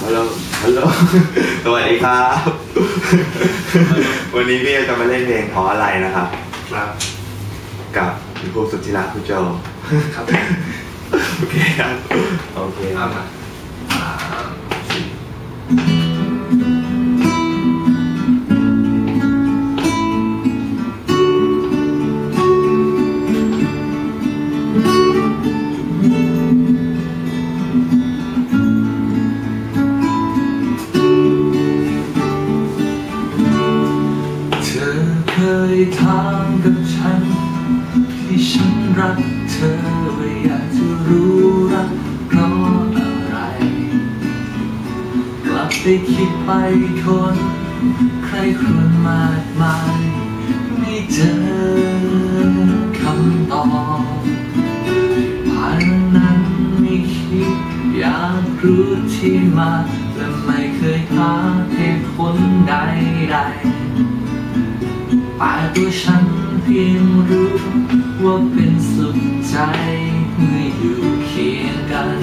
ฮัลโหลสวัสดีครับวันนี้พี่จะมาเล่นเพลงเพราะอะไรนะครับกับคุณครูสุดที่รักคุณโจครับโอเคครับโอเคมาเคยถามกับฉันที่ฉันรักเธอว่าอยากจะรู้รักเพราะอะไรกลับไปคิดไปคนใครคนมากมายไม่เจอคำตอบผ่านนั้นไม่คิดอยากรู้ที่มาและไม่เคยหาเหตุผลใดแต่ตัวฉันเพียงรู้ว่าเป็นสุขใจเมื่ออยู่เคียงกัน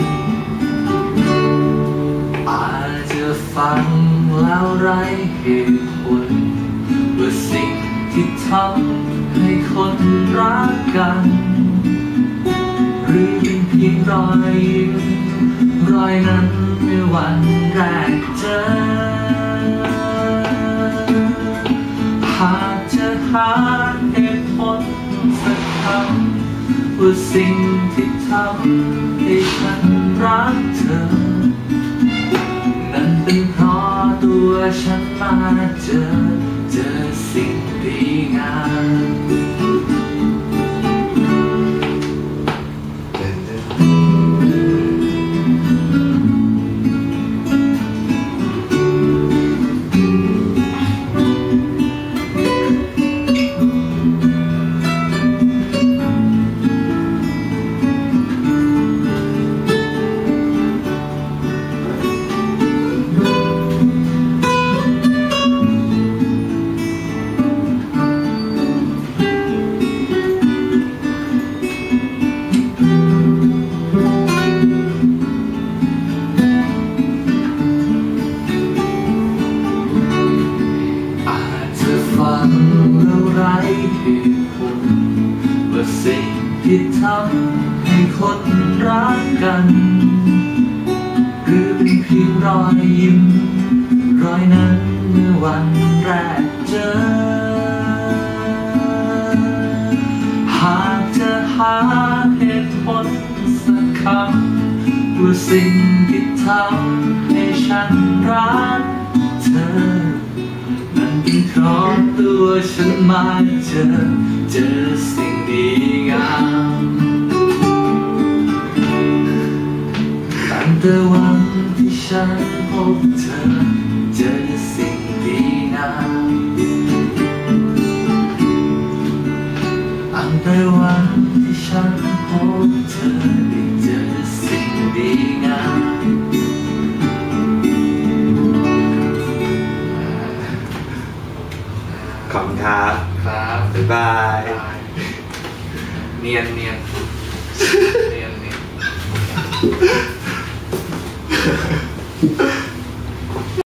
อาจจะฟังแล้วไร้เหตุผลว่าสิ่งที่ทำให้คนรักกันหรือเป็นเพียงรอยยิ้มรอยนั้นเมื่อวันแรกเจอหากจะหาเหตุผลสักคำว่าสิ่งที่ทำให้ฉันรักเธอนั้นเป็นเพราะตัวฉันมาเจอสิ่งดีงามเหตุผลว่าสิ่งที่ทำให้คนรักกันหรือเป็นเพียงรอยยิ้มรอยนั้นเมื่อวันแรกเจอหากจะหาเหตุผลสักคำว่าสิ่งที่ทำให้ฉันรักเธอเป็นเพราะตัวฉันมาเจอสิ่งดีงามตั้งแต่วันที่ฉันพบเธอเจอสิ่งดีงามตั้งแต่วันที่ฉันพบเธอได้เจอสิ่งดีงามขอบคุณครับบ๊ายบายเนียน